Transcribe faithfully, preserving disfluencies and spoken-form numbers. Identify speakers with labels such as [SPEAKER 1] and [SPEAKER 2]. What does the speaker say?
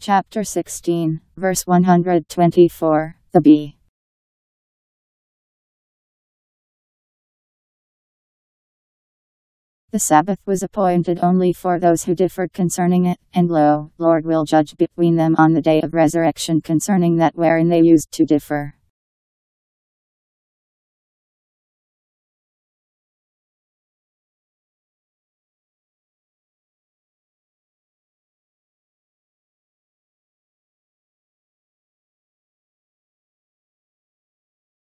[SPEAKER 1] Chapter sixteen, verse one hundred twenty-four, the B. The Sabbath was appointed only for those who differed concerning it, and lo, Lord will judge between them on the day of resurrection concerning that wherein they used to differ.